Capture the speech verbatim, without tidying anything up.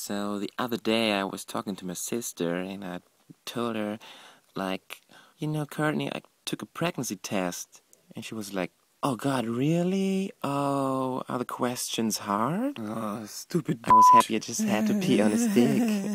So the other day I was talking to my sister and I told her, like, you know, Courtney, I took a pregnancy test. And she was like, oh God, really? Oh, are the questions hard? Oh, stupid. I was happy I just had to pee on a stick.